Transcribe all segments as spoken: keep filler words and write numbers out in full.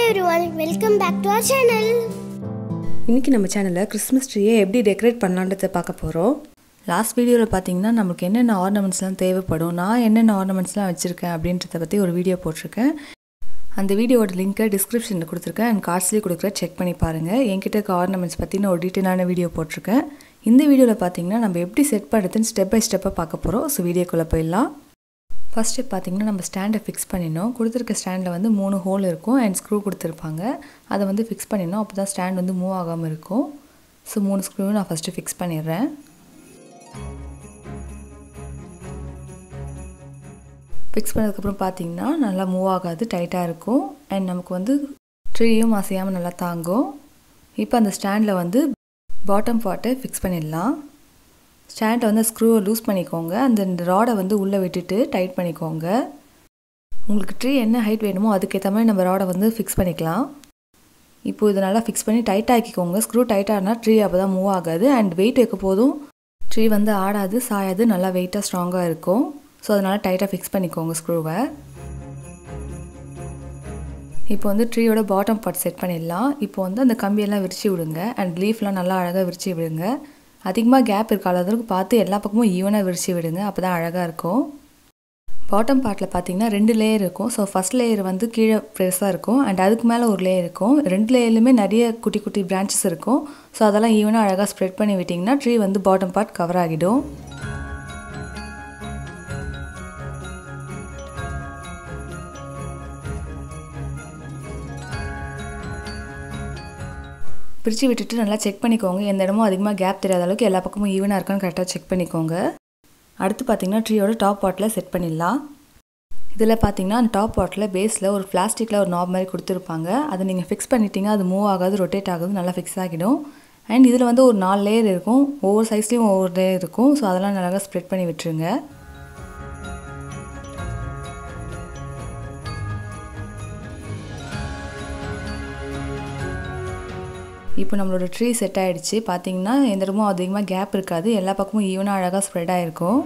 everyone, welcome back to our channel. இன்னைக்கு நம்ம சேனல்ல கிறிஸ்மஸ் ட்ரீயை எப்படி டெக்கரேட் பண்ணலாம்ன்றத பார்க்க போறோம். லாஸ்ட் வீடியோல பாத்தீங்கன்னா நமக்கு என்னென்ன ஆர்னமெண்ட்ஸ்லாம் தேவைப்படும், நான் என்னென்ன ஆர்னமெண்ட்ஸ்லாம் வச்சிருக்கேன் அப்படின்றத பத்தி ஒரு வீடியோ போட்டுருக்கேன். அந்த வீடியோவோட லிங்கை டிஸ்கிரிப்ஷன்ல கொடுத்துருக்கேன் அண்ட் கார்ட்ஸ்லயே கொடுக்குறேன், செக் பண்ணி பாருங்க. என்கிட்ட இருக்க ஆர்னமெண்ட்ஸ் பத்தின ஒரு டீடைலான வீடியோ போட்டுருக்கேன். இந்த வீடியோல பாத்தீங்கன்னா நம்ம எப்படி செட் பண்றதுன்னு ஸ்டெப் பை ஸ்டெப்பா பார்க்க போறோம். ஸோ வீடியோக்குள்ள போயிடலாம். ஃபர்ஸ்ட் ஸ்டெப் பார்த்தீங்கன்னா நம்ம ஸ்டாண்டை ஃபிக்ஸ் பண்ணிடணும். கொடுத்துருக்க ஸ்டாண்டில் வந்து மூணு ஹோல் இருக்கும் அண்ட் ஸ்க்ரூ கொடுத்துருப்பாங்க. அதை வந்து ஃபிக்ஸ் பண்ணிடணும், அப்போ தான் ஸ்டாண்ட் வந்து மூவ் ஆகாமல் இருக்கும். ஸோ மூணு ஸ்க்ரூவும் நான் ஃபஸ்ட்டு ஃபிக்ஸ் பண்ணிடுறேன். ஃபிக்ஸ் பண்ணதுக்கப்புறம் பார்த்தீங்கன்னா நல்லா மூவ் ஆகாது, டைட்டாக இருக்கும் அண்ட் நமக்கு வந்து ட்ரீயும் அசையாமல் நல்லா தாங்கும். இப்போ அந்த ஸ்டாண்டில் வந்து பாட்டம் பார்ட்டை ஃபிக்ஸ் பண்ணிடலாம். ஸ்டாண்டை வந்து ஸ்க்ரூவை லூஸ் பண்ணிக்கோங்க, அந்த ராடை வந்து உள்ளே விட்டுட்டு டைட் பண்ணிக்கோங்க. உங்களுக்கு ட்ரீ என்ன ஹைட் வேணுமோ அதுக்கேற்ற மாதிரி நம்ம ராடை வந்து ஃபிக்ஸ் பண்ணிக்கலாம். இப்போது இதை நல்லா ஃபிக்ஸ் பண்ணி டைட் ஆக்கிக்கோங்க. ஸ்க்ரூ டைட்டானா ட்ரீ அப்போ தான் மூவ் ஆகாது அண்ட் வெயிட் வைக்க போதும் ட்ரீ வந்து ஆடாது, சாயாது, நல்லா வெயிட்டாக ஸ்ட்ராங்காக இருக்கும். ஸோ அதனால் டைட்டாக ஃபிக்ஸ் பண்ணிக்கோங்க ஸ்க்ரூவை. இப்போ வந்து ட்ரீயோட பாட்டம் பார்ட் செட் பண்ணிடலாம். இப்போ வந்து அந்த கம்பியெல்லாம் விரிச்சு விடுங்க அண்ட் லீஃப்லாம் நல்லா அழகாக விரிச்சு விடுங்க. அதிகமாக கேப் இருக்க அளவுக்கு பார்த்து எல்லா பக்கமும் ஈவனாக விரிச்சு விடுங்க, அப்போ தான் அழகாக இருக்கும். பாட்டம் பார்ட்டில் பார்த்தீங்கன்னா ரெண்டு லேயர் இருக்கும். ஸோ ஃபஸ்ட் லேயர் வந்து கீழே பெருசாக இருக்கும் அண்ட் அதுக்கு மேலே ஒரு லேயர் இருக்கும். ரெண்டு லேயர்லையுமே நிறைய குட்டி குட்டி பிரான்ச்சஸ் இருக்கும். ஸோ அதெல்லாம் ஈவனாக அழகாக ஸ்ப்ரெட் பண்ணி விட்டிங்கன்னா ட்ரீ வந்து பாட்டம் பார்ட் கவர் ஆகிடும். பிரித்து விட்டுட்டு நல்லா செக் பண்ணிக்கோங்க, எந்த இடமும் அதிகமாக கேப் தெரியாத அளவுக்கு எல்லா பக்கமும் ஈவனாக இருக்கான்னு கரெக்டாக செக் பண்ணிக்கோங்க. அடுத்து பார்த்தீங்கன்னா ட்ரீயோட டாப் பார்ட்டில் செட் பண்ணிடலாம். இதில் பார்த்தீங்கன்னா அந்த டாப் பார்ட்டில் பேஸில் ஒரு பிளாஸ்டிக்கில் ஒரு நாப் மாதிரி கொடுத்துருப்பாங்க. அதை நீங்கள் ஃபிக்ஸ் பண்ணிட்டீங்க, அது மூவ் ஆகாது, ரொட்டேட் ஆகுது, நல்லா ஃபிக்ஸ் ஆகிடும். அண்ட் இதில் வந்து ஒரு நாலு லேயர் இருக்கும், ஒவ்வொரு சைஸ்லேயும் ஒவ்வொரு லேயர் இருக்கும். ஸோ அதெல்லாம் நல்லா ஸ்ப்ரெட் பண்ணி விட்டுருங்க. இப்போ நம்மளோட ட்ரீ செட் ஆகிடுச்சு. பார்த்தீங்கன்னா எந்த இடமும் அதிகமாக கேப் இருக்காது, எல்லா பக்கமும் ஈவனாக அழகாக ஸ்ப்ரெட் ஆகிருக்கும்.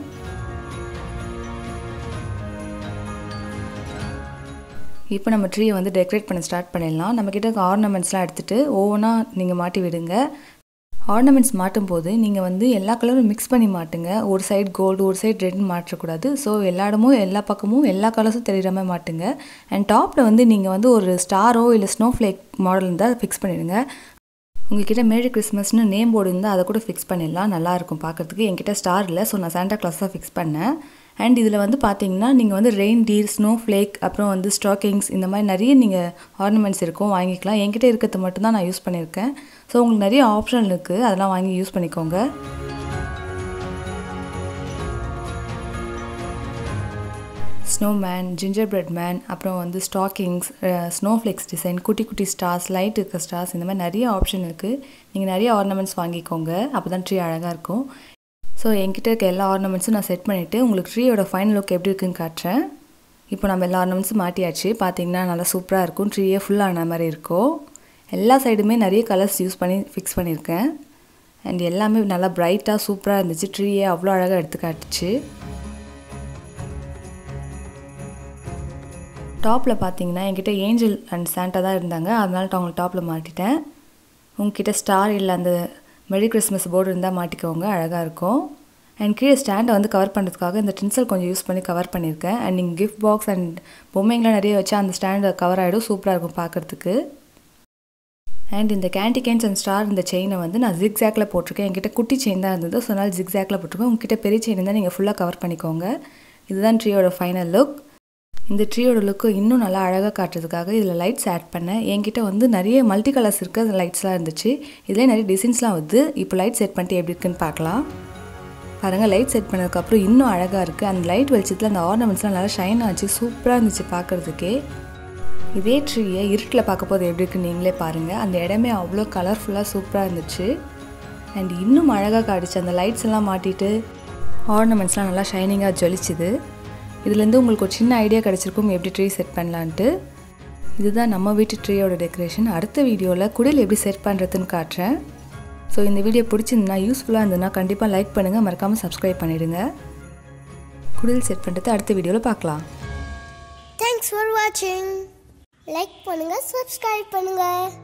இப்போ நம்ம ட்ரீயை வந்து டெக்கரேட் பண்ண ஸ்டார்ட் பண்ணிடலாம். நம்மக்கிட்ட இருக்க ஆர்னமெண்ட்ஸ்லாம் எடுத்துகிட்டு ஒவ்வொன்றா நீங்கள் மாட்டி விடுங்க. ஆர்னமெண்ட்ஸ் மாட்டும் போது நீங்கள் வந்து எல்லா கலரும் மிக்ஸ் பண்ணி மாட்டுங்க. ஒரு சைடு கோல்டு, ஒரு சைடு ரெட்னு மாற்றக்கூடாது. ஸோ எல்லா இடமும் எல்லா பக்கமும் எல்லா கலர்ஸும் தெரிகிற மாதிரி மாட்டுங்க. அண்ட் டாப்பில் வந்து நீங்கள் வந்து ஒரு ஸ்டாரோ இல்லை ஸ்னோ ஃப்ளேக் மாடல் இருந்தால் ஃபிக்ஸ் பண்ணிவிடுங்க. உங்கள்கிட்ட மேரி கிறிஸ்மஸ்னு நேம் போர்டு இருந்தால் அதை கூட ஃபிக்ஸ் பண்ணிடலாம், நல்லாயிருக்கும் பார்க்குறதுக்கு. என்கிட்ட ஸ்டார் இல்லை, ஸோ நான் சாண்டா கிளாஸ் தான் ஃபிக்ஸ் பண்ணேன். அண்ட் இதில் வந்து பார்த்தீங்கன்னா நீங்கள் வந்து ரெயின் டீர், ஸ்னோ ஃப்ளேக், அப்புறம் வந்து ஸ்டாக்கிங்ஸ், இந்த மாதிரி நிறைய நீங்கள் ஆர்னமெண்ட்ஸ் இருக்கும், வாங்கிக்கலாம். என்கிட்ட இருக்கிறது மட்டும்தான் நான் யூஸ் பண்ணியிருக்கேன். ஸோ உங்களுக்கு நிறைய ஆப்ஷன் இருக்குது, அதெல்லாம் வாங்கி யூஸ் பண்ணிக்கோங்க. ஸ்னோமேன், ஜிஞ்சர் பிரெட் மேன், அப்புறம் வந்து ஸ்டாக்கிங்ஸ், ஸ்னோஃப்ளேக்ஸ் டிசைன், குட்டி குட்டி ஸ்டார்ஸ், லைட் இருக்க ஸ்டார்ஸ், இந்த மாதிரி நிறைய ஆப்ஷன் இருக்குது. நீங்கள் நிறைய ஆர்னமெண்ட்ஸ் வாங்கிக்கோங்க, அப்போ தான் ட்ரீ அழகாக இருக்கும். ஸோ என்கிட்ட இருக்க எல்லா ஆர்னமெண்ட்ஸும் நான் செட் பண்ணிவிட்டு உங்களுக்கு ட்ரீயோட ஃபைனல் லுக் எப்படி இருக்குன்னு காட்டுறேன். இப்போ நம்ம எல்லா ஆர்னமெண்ட்ஸும் மாட்டியாச்சு. பார்த்தீங்கன்னா நல்லா சூப்பராக இருக்கும், ட்ரீயே ஃபுல்லான மாதிரி இருக்கும். எல்லா சைடுமே நிறைய கலர்ஸ் யூஸ் பண்ணி ஃபிக்ஸ் பண்ணியிருக்கேன் அண்ட் எல்லாமே நல்லா பிரைட்டாக சூப்பராக இருந்துச்சு. ட்ரீயே அவ்வளோ அழகாக எடுத்து காட்டுச்சு. டாப்பில் பார்த்தீங்கன்னா என்கிட்ட ஏஞ்சல் அண்ட் சாண்டா தான் இருந்தாங்க, அதனால அவங்களுக்கு டாப்பில் மாட்டிட்டேன். உங்ககிட்ட ஸ்டார் இல்லை அந்த மெரி கிறிஸ்மஸ் போர்டு இருந்தால் மாட்டிக்கோங்க, அழகாக இருக்கும். அண்ட் கீழே ஸ்டாண்டை வந்து கவர் பண்ணுறதுக்காக இந்த டின்சல் கொஞ்சம் யூஸ் பண்ணி கவர் பண்ணியிருக்கேன். அண்ட் நீங்கள் கிஃப்ட் பாக்ஸ் அண்ட் பொம்மைங்களாம் நிறைய வச்சா அந்த ஸ்டாண்டை கவர் ஆகிடும், சூப்பராக இருக்கும் பார்க்குறதுக்கு. அண்ட் இந்த கேண்டி கேன்ஸ் அண்ட் ஸ்டார் இந்த செயினை வந்து நான் ஜிக்ஸாக்ல போட்டிருக்கேன். என்கிட்ட குட்டி செயின் தான் இருந்தது, ஸோ அதனால் ஜிக்ஸாக்ல போட்டிருக்கேன். உங்ககிட்ட பெரிய செயின் இருந்தால் நீங்கள் ஃபுல்லாக கவர் பண்ணிக்கோங்க. இதுதான் ட்ரீயோட ஃபைனல் லுக். இந்த ட்ரீயோட லுக்கு இன்னும் நல்லா அழகாக காட்டுறதுக்காக இதில் லைட்ஸ் ஆட் பண்ணேன். என்கிட்ட வந்து நிறைய மல்டி கலர்ஸ் இருக்குது, அந்த லைட்ஸ்லாம் இருந்துச்சு. இதிலே நிறைய டிசைன்ஸ்லாம் வந்து இப்போ லைட் செட் பண்ணிட்டு எப்படி இருக்குன்னு பார்க்கலாம். பாருங்கள், லைட் செட் பண்ணதுக்கப்புறம் இன்னும் அழகாக இருக்குது. அந்த லைட் வெளிச்சத்தில் அந்த ஆர்னமெண்ட்ஸ்லாம் நல்லா ஷைன் ஆச்சு, சூப்பராக இருந்துச்சு பார்க்குறதுக்கே. இதே ட்ரீயை இருட்டில் பார்க்க போது எப்படி இருக்குன்னு நீங்களே பாருங்கள். அந்த இடமே அவ்வளோ கலர்ஃபுல்லாக சூப்பராக இருந்துச்சு அண்ட் இன்னும் அழகாக காட்டுச்சு. அந்த லைட்ஸ் எல்லாம் மாட்டிட்டு ஆர்னமெண்ட்ஸ்லாம் நல்லா ஷைனிங்காக ஜொலிச்சுது. இதுலேருந்து உங்களுக்கு ஒரு சின்ன ஐடியா கிடச்சிருக்கும் எப்படி ட்ரீ செட் பண்ணலான்ட்டு. இதுதான் நம்ம வீட்டு ட்ரீயோட டெக்கரேஷன். அடுத்த வீடியோவில் குடில் எப்படி செட் பண்ணுறதுன்னு காட்டுறேன். ஸோ இந்த வீடியோ பிடிச்சிருந்தா, யூஸ்ஃபுல்லாக இருந்ததுன்னா கண்டிப்பாக லைக் பண்ணுங்கள், மறக்காமல் சப்ஸ்கிரைப் பண்ணிவிடுங்க. குடில் செட் பண்ணுறது அடுத்த வீடியோவில் பார்க்கலாம். Thanks for watching. லைக் பண்ணுங்க, சப்ஸ்கிரைப் பண்ணுங்க.